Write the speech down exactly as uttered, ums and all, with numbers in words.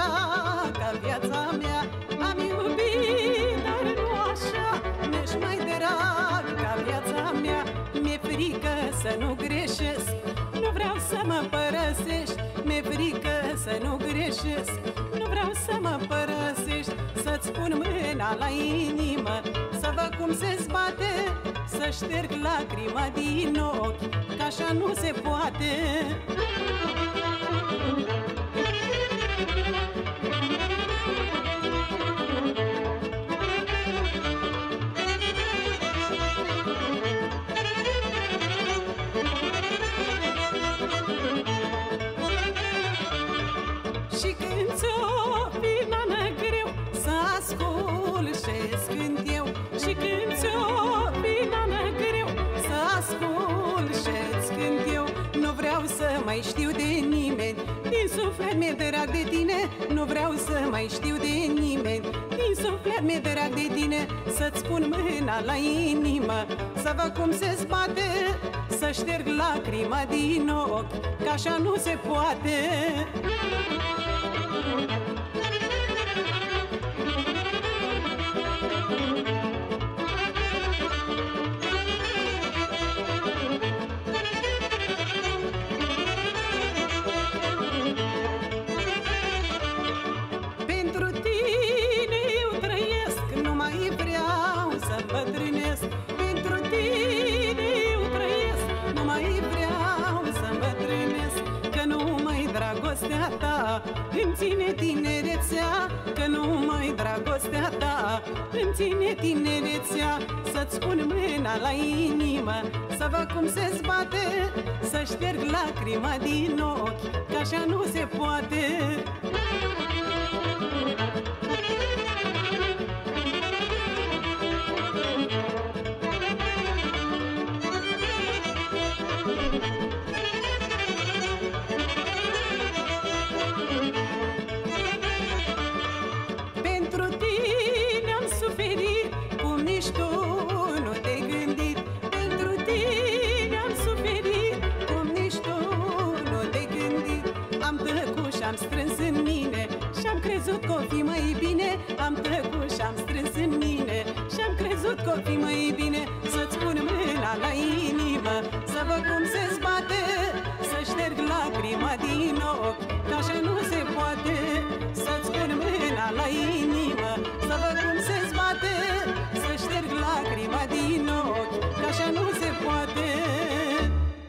drag ca viața mea. Am iubit, dar nu așa, nici mai drag ca viața mea. Mi-e frică să nu greșesc, nu vreau să mă părăsești. Mi-e frică să nu greșesc, nu vreau să mă părăsești. Să-ți pun mâna la inimă, să văd cum se zbate, să șterg lacrima din ochi, că așa nu se poate. Și când ți-o fi nană greu să ascult ce-ți cânt eu, și când ți-o fi nană greu să ascult ce-ți cânt eu, nu vreau să mai știu de nimeni, din suflet mi-e drag de tine. Nu vreau să mai știu de nimeni, din suflet mi-e drag de tine. Să-ți pun mâna la inimă, să văd cum se zbate, să șterg lacrima din ochi, că așa nu se poate. Pentru tine eu trăiesc, nu mai vreau să îmbătrânesc. Pentru tine eu trăiesc, nu mai vreau să îmbătrânesc. Că numai dragostea ta îmi ține tinerețea, că numai dragostea ta îmi ține tinerețea. Să-ți pun mâna la inimă, să văd cum se zbate, să șterg lacrima din ochi, că așa nu se poate. Pentru tine am suferit cum nici tu nu te-ai gândit. Pentru tine am suferit cum nici tu nu te-ai gândit. Am tăcut și-am strâns în mine și-am crezut că o fi mai bine. Am tăcut și-am strâns în mine și-am crezut că o fi mai bine. Să-ți pun mâna la inimă, să văd cum se zbate, să șterg lacrima din ochi, că așa nu se poate. Să-ți pun mâna la inimă, să văd cum se zbate, să șterg lacrima din